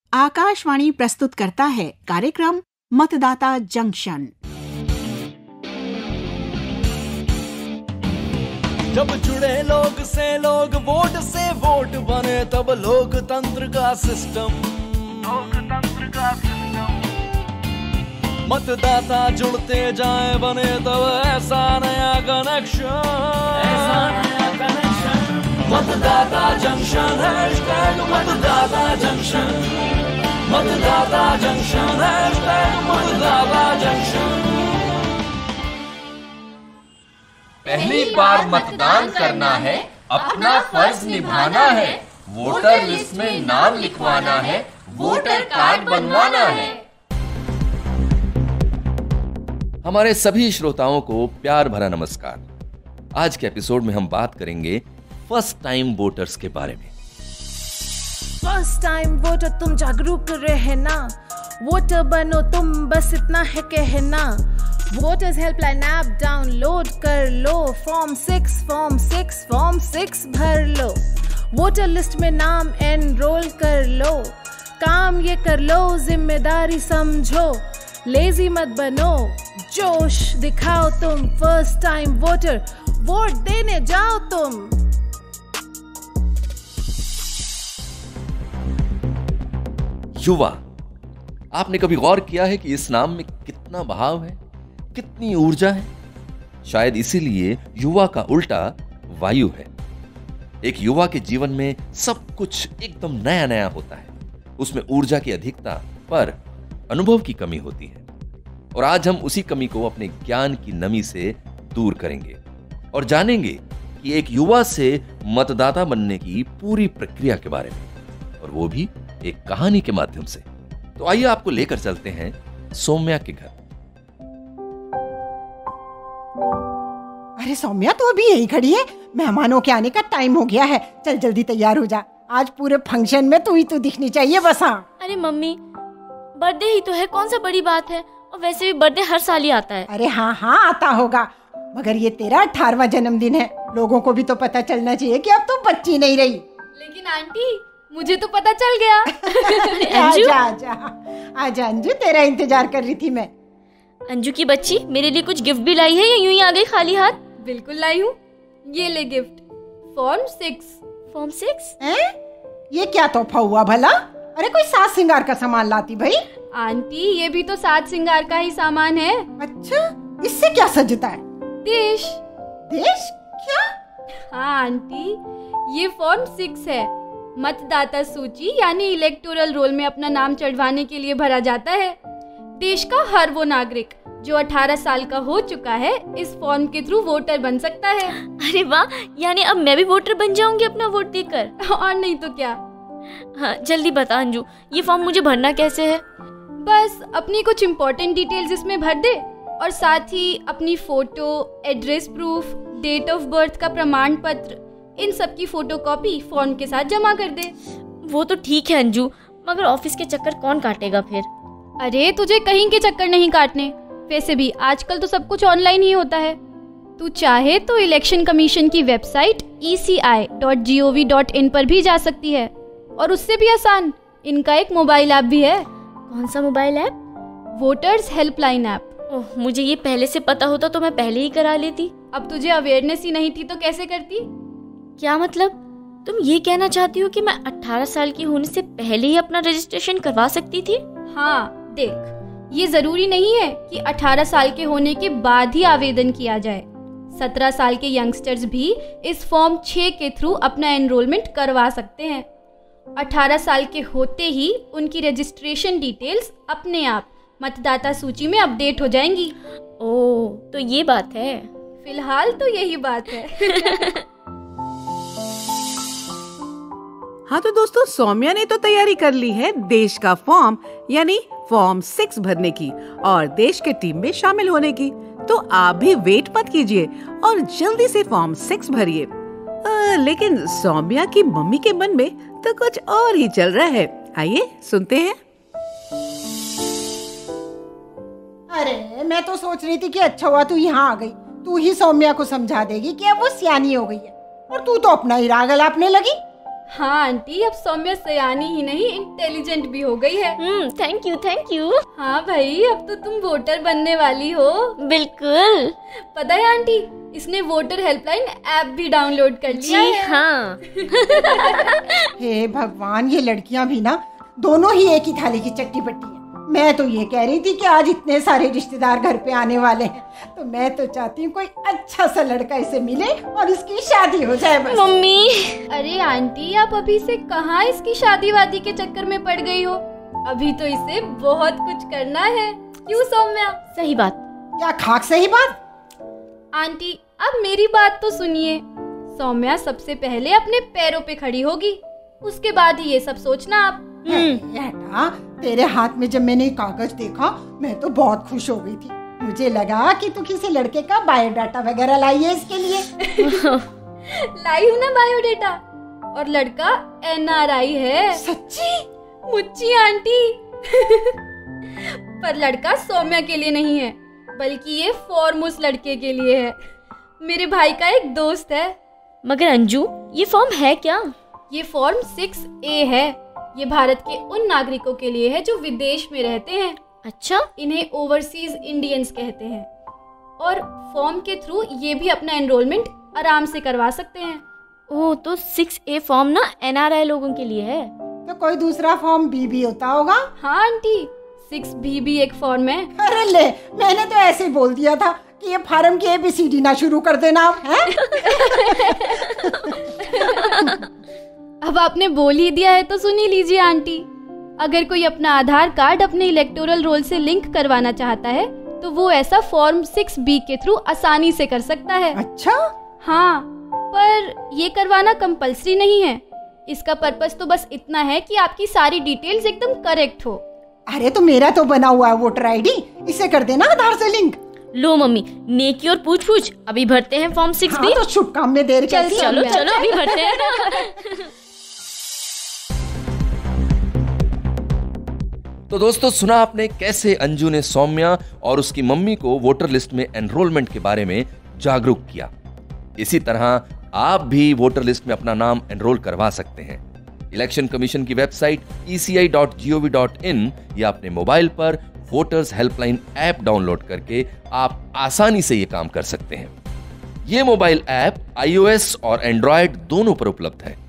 आकाशवाणी प्रस्तुत करता है कार्यक्रम मतदाता जंक्शन। जब जुड़े लोग से लोग, वोट से वोट बने, तब लोकतंत्र का सिस्टम। मतदाता जुड़ते जाए बने तब ऐसा नया कनेक्शन। मतदाता जंक्शन, हैशटैग मतदाता जंक्शन। मतदाता जंक्शन, हैशटैग मतदाता जंक्शन। पहली बार मतदान करना है, अपना फर्ज निभाना है, वोटर लिस्ट में नाम लिखवाना है, वोटर कार्ड बनवाना है। हमारे सभी श्रोताओं को प्यार भरा नमस्कार। आज के एपिसोड में हम बात करेंगे फर्स्ट टाइम वोटर्स के बारे में। फर्स्ट टाइम वोटर तुम जागरूक रहना, वोटर बनो तुम, बस इतना है कहना। वोटर्स हेल्पलाइन ऐप डाउनलोड कर लो, फॉर्म 6 भर लो, वोटर लिस्ट में नाम एनरोल कर लो। काम ये कर लो, जिम्मेदारी समझो, लेजी मत बनो, जोश दिखाओ तुम। फर्स्ट टाइम वोटर, वोट देने जाओ तुम। युवा, आपने कभी गौर किया है कि इस नाम में कितना बहाव है, कितनी ऊर्जा है? शायद इसीलिए युवा का उल्टा वायु है। एक युवा के जीवन में सब कुछ एकदम नया नया होता है। उसमें ऊर्जा की अधिकता पर अनुभव की कमी होती है। और आज हम उसी कमी को अपने ज्ञान की नमी से दूर करेंगे और जानेंगे कि एक युवा से मतदाता बनने की पूरी प्रक्रिया के बारे में, और वो भी एक कहानी के माध्यम से। तो आइए आपको लेकर चलते हैं सौम्या के घर। अरे सौम्या, तो अभी यही खड़ी है? मेहमानों के आने का टाइम हो गया है, चल जल्दी तैयार हो जा। आज पूरे फंक्शन में तू ही तो दिखनी चाहिए बस। हाँ, अरे मम्मी, बर्थडे ही तो है, कौन सा बड़ी बात है। और वैसे भी बर्थडे हर साल ही आता है। अरे हाँ आता होगा, मगर ये तेरा 18वां जन्मदिन है। लोगों को भी तो पता चलना चाहिए कि अब तू बच्ची नहीं रही। लेकिन आंटी, मुझे तो पता चल गया। आजा अंजू, तेरा इंतजार कर रही थी मैं। अंजू की बच्ची मेरे लिए कुछ गिफ्ट भी लाई है या यूं ही आ गई खाली हाथ? बिल्कुल लाई हूँ, ये ले गिफ्ट। फॉर्म 6। ये क्या तोहफा हुआ भला? अरे कोई साज सिंगार का सामान लाती भाई। आंटी, ये भी तो साज सिंगार का ही सामान है। अच्छा, इससे क्या सजता है? देश क्या? हाँ आंटी, ये फॉर्म 6 है। मतदाता सूची यानी इलेक्टोरल रोल में अपना नाम चढ़वाने के लिए भरा जाता है। देश का हर वो नागरिक जो 18 साल का हो चुका है इस फॉर्म के थ्रू वोटर बन सकता है। अरे वाह, यानी अब मैं भी वोटर बन जाऊंगी अपना वोट देकर। और नहीं तो क्या। हाँ, जल्दी बता अंजू, ये फॉर्म मुझे भरना कैसे है? बस अपनी कुछ इम्पोर्टेंट डिटेल्स इसमें भर दे और साथ ही अपनी photo, address proof, date of birth का प्रमाण पत्र, इन सब की फोटोकॉपी फॉर्म के साथ जमा कर दे। वो तो ठीक है अंजू, मगर ऑफिस के चक्कर कौन काटेगा फिर? अरे तुझे कहीं के चक्कर नहीं काटने। वैसे भी आजकल तो सब कुछ ऑनलाइन ही होता है। तू चाहे तो इलेक्शन कमीशन की वेबसाइट eci.gov.in पर भी जा सकती है, और उससे भी आसान इनका एक मोबाइल ऐप भी है। कौन सा mobile app? Voters helpline app. Oh, मुझे ये पहले से पता होता तो मैं पहले ही करा लेती। अब तुझे अवेयरनेस ही नहीं थी तो कैसे करती? क्या मतलब? तुम ये कहना चाहती हो कि मैं 18 साल की होने से पहले ही अपना रजिस्ट्रेशन करवा सकती थी? हाँ देख, ये जरूरी नहीं है कि 18 साल के होने के बाद ही आवेदन किया जाए। 17 साल के यंगस्टर्स भी इस फॉर्म 6 के थ्रू अपना एनरोलमेंट करवा सकते हैं। 18 साल के होते ही उनकी रजिस्ट्रेशन डिटेल्स अपने आप मतदाता सूची में अपडेट हो जाएंगी। ओह, तो ये बात है। फिलहाल तो यही बात है। हाँ तो दोस्तों, सौम्या ने तो तैयारी कर ली है देश का फॉर्म यानी फॉर्म 6 भरने की और देश के टीम में शामिल होने की। तो आप भी वेट मत कीजिए और जल्दी से फॉर्म 6 भरिए। लेकिन सौम्या की मम्मी के मन में तो कुछ और ही चल रहा है। आइए सुनते हैं। अरे मैं तो सोच रही थी कि अच्छा हुआ तू यहाँ आ गई। तू ही सौम्या को समझा देगी कि अब वो सियानी हो गई है, और तू तो अपना ही राग अलापने लगी। हाँ आंटी, अब सौम्या सयानी ही नहीं इंटेलिजेंट भी हो गई है। Thank you thank you. हाँ भाई, अब तो तुम वोटर बनने वाली हो। बिल्कुल। पता है आंटी, इसने वोटर हेल्पलाइन ऐप भी डाउनलोड कर लिया है। हाँ। हे भगवान, ये लड़कियां भी ना दोनों ही एक ही थाली की चट्टी बट्टी हैं। मैं तो ये कह रही थी कि आज इतने सारे रिश्तेदार घर पे आने वाले हैं, तो मैं तो चाहती हूँ कोई अच्छा सा लड़का इसे मिले और इसकी शादी हो जाए बस। मम्मी। अरे आंटी, आप अभी से कहाँ इसकी शादी वादी के चक्कर में पड़ गई हो? अभी तो इसे बहुत कुछ करना है। क्यों सौम्या? सही बात। क्या खाक सही बात? आंटी, अब मेरी बात तो सुनिए। सौम्या सबसे पहले अपने पैरों पे खड़ी होगी, उसके बाद ही ये सब सोचना आप। बेटा, तेरे हाथ में जब मैंने कागज देखा मैं तो बहुत खुश हो गई थी। मुझे लगा कि तू किसी लड़के का बायोडाटा वगैरह लाई है इसके लिए। लाई हूँ ना बायोडाटा, और लड़का NRI है। सच्ची? मुच्ची आंटी। पर लड़का सौम्या के लिए नहीं है, बल्कि ये फॉर्म उस लड़के के लिए है। मेरे भाई का एक दोस्त है। मगर अंजू, ये फॉर्म है क्या? ये फॉर्म 6A है। ये भारत के उन नागरिकों के लिए है जो विदेश में रहते हैं। अच्छा। इन्हें ओवरसीज इंडियंस कहते हैं, और फॉर्म के थ्रू ये भी अपना एनरोलमेंट आराम से करवा सकते हैं। ओह, तो 6A फॉर्म ना NRI लोगों के लिए है। तो कोई दूसरा फॉर्म B भी होता होगा? हाँ आंटी, 6B भी एक फॉर्म है। अरे ले, मैंने तो ऐसे ही बोल दिया था कि ये फार्म की ABCD ना शुरू कर देना आप, हैं? अब आपने बोल ही दिया है तो सुन ही लीजिए आंटी। अगर कोई अपना आधार कार्ड अपने इलेक्टोरल रोल से लिंक करवाना चाहता है तो वो ऐसा फॉर्म 6B के थ्रू आसानी से कर सकता है। अच्छा? हाँ, पर ये करवाना कंपल्सरी नहीं है। इसका पर्पस तो बस इतना है कि आपकी सारी डिटेल्स एकदम करेक्ट हो। अरे तो मेरा तो बना हुआ है वोटर ID, इसे कर देना आधार से लिंक। लो मम्मी, नेकी और पूछ पूछ, अभी भरते हैं फॉर्म 6B। हाँ, तो शुभ काम में देर कैसी? चलो चलो अभी भरते हैं। तो दोस्तों, सुना आपने कैसे अंजू ने सौम्या और उसकी मम्मी को वोटर लिस्ट में एनरोलमेंट के बारे में जागरूक किया। इसी तरह आप भी वोटर लिस्ट में अपना नाम एनरोल करवा सकते हैं। इलेक्शन कमीशन की वेबसाइट eci.gov.in या अपने मोबाइल पर वोटर्स हेल्पलाइन ऐप डाउनलोड करके आप आसानी से ये काम कर सकते हैं। ये मोबाइल ऐप iOS और एंड्रॉयड दोनों पर उपलब्ध है।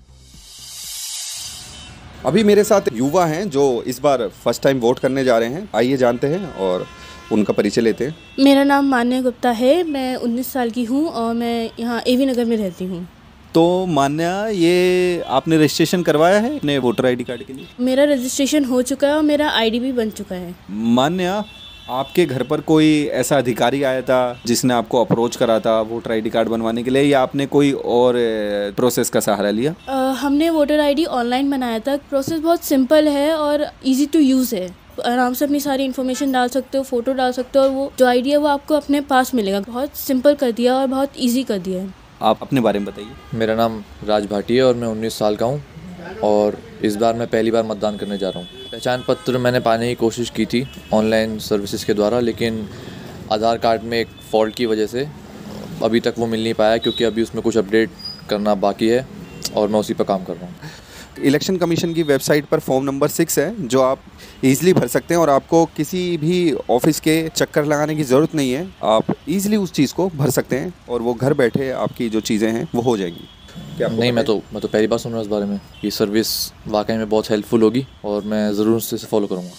अभी मेरे साथ युवा हैं जो इस बार फर्स्ट टाइम वोट करने जा रहे हैं। आइए जानते हैं और उनका परिचय लेते हैं। मेरा नाम मान्या गुप्ता है, मैं 19 साल की हूँ और मैं यहाँ AV नगर में रहती हूँ। तो मान्या, ये आपने रजिस्ट्रेशन करवाया है अपने वोटर ID कार्ड के लिए? मेरा रजिस्ट्रेशन हो चुका है और मेरा ID भी बन चुका है। मान्या, आपके घर पर कोई ऐसा अधिकारी आया था जिसने आपको अप्रोच करा था वोटर ID कार्ड बनवाने के लिए, या आपने कोई और प्रोसेस का सहारा लिया? हमने वोटर ID ऑनलाइन बनाया था। प्रोसेस बहुत सिंपल है और इजी टू यूज़ है। आराम से अपनी सारी इन्फॉर्मेशन डाल सकते हो, फोटो डाल सकते हो, और वो जो ID है वो आपको अपने पास मिलेगा। बहुत सिंपल कर दिया और बहुत ईजी कर दिया है। आप अपने बारे में बताइए। मेरा नाम राज भाटी है और मैं 19 साल का हूँ और इस बार मैं पहली बार मतदान करने जा रहा हूँ। पहचान पत्र मैंने पाने की कोशिश की थी ऑनलाइन सर्विसेज के द्वारा, लेकिन आधार कार्ड में एक फॉल्ट की वजह से अभी तक वो मिल नहीं पाया, क्योंकि अभी उसमें कुछ अपडेट करना बाकी है और मैं उसी पर काम कर रहा हूँ। इलेक्शन कमीशन की वेबसाइट पर फॉर्म नंबर 6 है जो आप इजीली भर सकते हैं और आपको किसी भी ऑफिस के चक्कर लगाने की ज़रूरत नहीं है। आप इजीली उस चीज़ को भर सकते हैं और वो घर बैठे आपकी जो चीज़ें हैं वो हो जाएंगी। क्या नहीं, मैं तो पहली बार सुन रहा हूँ इस बारे में। ये सर्विस वाकई में बहुत हेल्पफुल होगी और मैं ज़रूर इसे फॉलो करूँगा।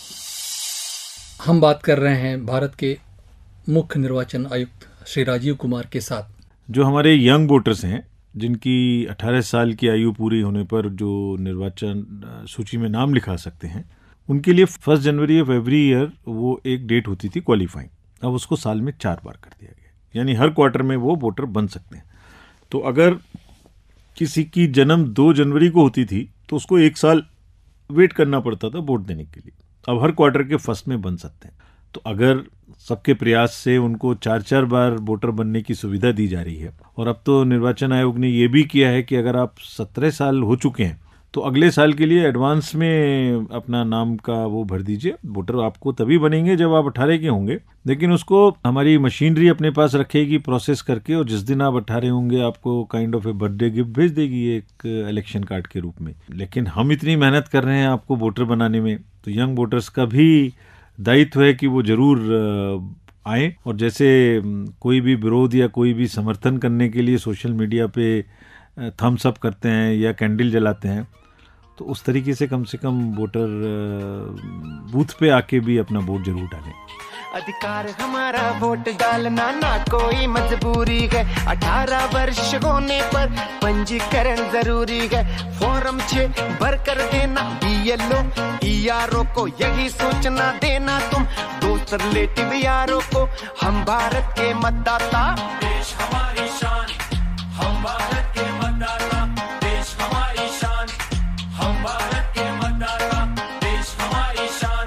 हम बात कर रहे हैं भारत के मुख्य निर्वाचन आयुक्त श्री राजीव कुमार के साथ। जो हमारे यंग वोटर्स हैं, जिनकी 18 साल की आयु पूरी होने पर जो निर्वाचन सूची में नाम लिखा सकते हैं, उनके लिए 1 जनवरी ऑफ एवरी ईयर वो एक डेट होती थी क्वालिफाइंग। अब उसको साल में 4 बार कर दिया गया, यानी हर क्वार्टर में वो वोटर बन सकते हैं। तो अगर किसी की जन्म 2 जनवरी को होती थी तो उसको 1 साल वेट करना पड़ता था वोट देने के लिए। अब हर क्वार्टर के फर्स्ट में बन सकते हैं। तो अगर सबके प्रयास से उनको 4-4 बार वोटर बनने की सुविधा दी जा रही है, और अब तो निर्वाचन आयोग ने ये भी किया है कि अगर आप 17 साल हो चुके हैं तो अगले साल के लिए एडवांस में अपना नाम का वो भर दीजिए। वोटर आपको तभी बनेंगे जब आप 18 के होंगे, लेकिन उसको हमारी मशीनरी अपने पास रखेगी प्रोसेस करके, और जिस दिन आप 18 होंगे आपको kind of a birthday gift भेज देगी एक इलेक्शन कार्ड के रूप में। लेकिन हम इतनी मेहनत कर रहे हैं आपको वोटर बनाने में, तो यंग वोटर्स का भी दायित्व है कि वो जरूर आए। और जैसे कोई भी विरोध या कोई भी समर्थन करने के लिए सोशल मीडिया पे थम्स अप करते हैं या कैंडल जलाते हैं, तो उस तरीके से कम वोटर बूथ पे आके भी अपना वोट जरूर डालें। अधिकार हमारा वोट डालना, ना कोई मजबूरी है। 18 वर्ष होने पर पंजीकरण जरूरी है। फॉर्म 6 भर कर देना, BLO ERO को यही सूचना देना तुम, दोस्त रिलेटिव यारों को। हम भारत के मतदाता, देश हमारी शान। हम भारत के मतदाता, देश हमारी शान। हम भारत के मतदाता, देश हमारी शान।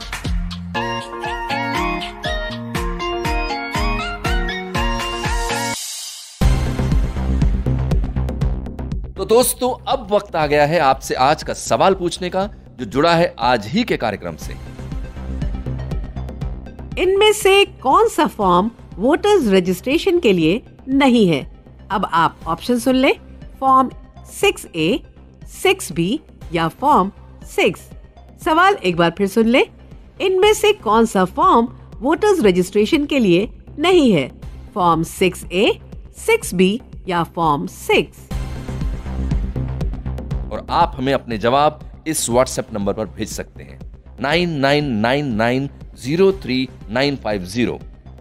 तो दोस्तों, अब वक्त आ गया है आपसे आज का सवाल पूछने का, जो जुड़ा है आज ही के कार्यक्रम से। इनमें से कौन सा फॉर्म वोटर्स रजिस्ट्रेशन के लिए नहीं है? अब आप ऑप्शन सुन ले, फॉर्म 6A, 6B या फॉर्म 6। सवाल एक बार फिर सुन ले, इनमें से कौन सा फॉर्म वोटर्स रजिस्ट्रेशन के लिए नहीं है? फॉर्म 6A, 6B या फॉर्म 6। और आप हमें अपने जवाब इस व्हाट्सएप नंबर पर भेज सकते हैं 9999039950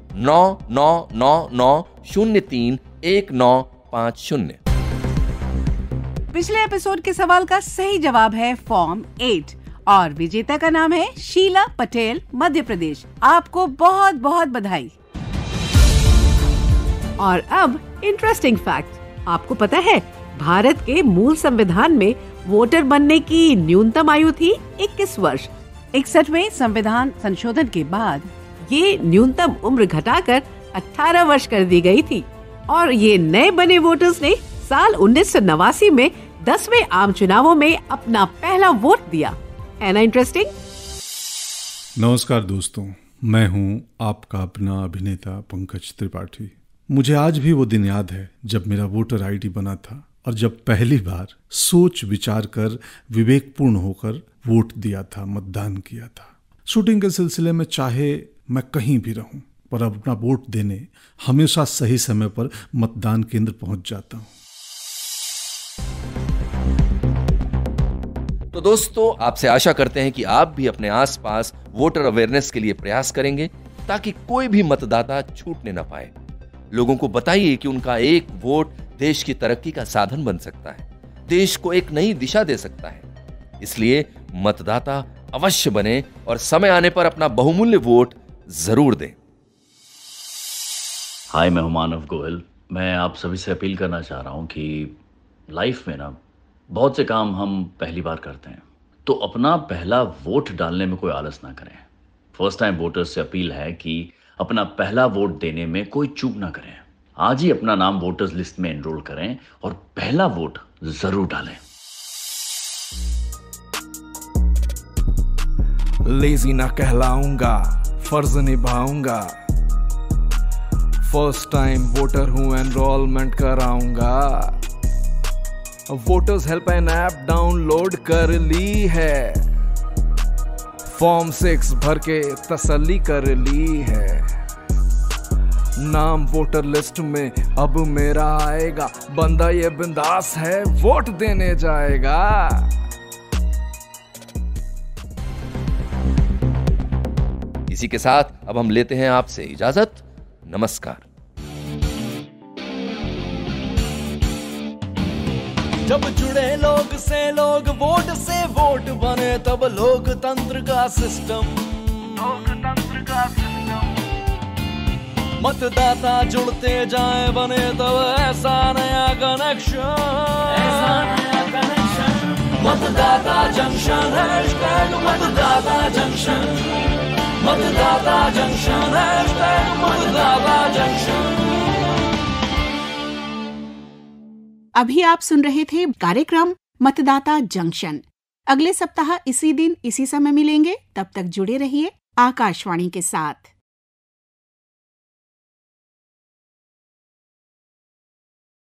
9999031950। पिछले एपिसोड के सवाल का सही जवाब है फॉर्म 8 और विजेता का नाम है शीला पटेल, मध्य प्रदेश। आपको बहुत बहुत बधाई। और अब इंटरेस्टिंग फैक्ट, आपको पता है भारत के मूल संविधान में वोटर बनने की न्यूनतम आयु थी 21 वर्ष। 61वें संविधान संशोधन के बाद ये न्यूनतम उम्र घटाकर 18 वर्ष कर दी गई थी और ये नए बने वोटर्स ने साल 1989 में 10वें आम चुनावों में अपना पहला वोट दिया। है ना इंटरेस्टिंग? नमस्कार दोस्तों, मैं हूँ आपका अपना अभिनेता पंकज त्रिपाठी। मुझे आज भी वो दिन याद है जब मेरा वोटर आईडी बना था और जब पहली बार सोच विचार कर विवेकपूर्ण होकर वोट दिया था, मतदान किया था। शूटिंग के सिलसिले में चाहे मैं कहीं भी रहूं, पर अब अपना वोट देने हमेशा सही समय पर मतदान केंद्र पहुंच जाता हूं। तो दोस्तों, आपसे आशा करते हैं कि आप भी अपने आसपास वोटर अवेयरनेस के लिए प्रयास करेंगे ताकि कोई भी मतदाता छूटने न पाए। लोगों को बताइए कि उनका एक वोट देश की तरक्की का साधन बन सकता है, देश को एक नई दिशा दे सकता है। इसलिए मतदाता अवश्य बने और समय आने पर अपना बहुमूल्य वोट जरूर दें। हाय, मैं हूं मानव गोयल। मैं आप सभी से अपील करना चाह रहा हूं कि लाइफ में ना बहुत से काम हम पहली बार करते हैं, तो अपना पहला वोट डालने में कोई आलस ना करें। फर्स्ट टाइम वोटर्स से अपील है कि अपना पहला वोट देने में कोई चूक ना करें। आज ही अपना नाम वोटर्स लिस्ट में एनरोल करें और पहला वोट जरूर डालें। लेजी ना कहलाऊंगा, फर्ज निभाऊंगा। फर्स्ट टाइम वोटर हूं, एनरोलमेंट कराऊंगा। वोटर्स हेल्पलाइन ऐप डाउनलोड कर ली है, फॉर्म 6 भर के तसल्ली कर ली है। नाम वोटर लिस्ट में अब मेरा आएगा, बंदा ये बिंदास है, वोट देने जाएगा। इसी के साथ अब हम लेते हैं आपसे इजाजत। नमस्कार। जब जुड़े लोग से लोग, वोट से वोट बने, तब लोकतंत्र का सिस्टम मतदाता जुड़ते जाए, बने तब ऐसा नया कनेक्शन। मतदाता जंक्शन, हैशटैग मतदाता जंक्शन। मतदाता जंक्शन, हैशटैग मतदाता जंक्शन। अभी आप सुन रहे थे कार्यक्रम मतदाता जंक्शन। अगले सप्ताह इसी दिन इसी समय मिलेंगे। तब तक जुड़े रहिए आकाशवाणी के साथ।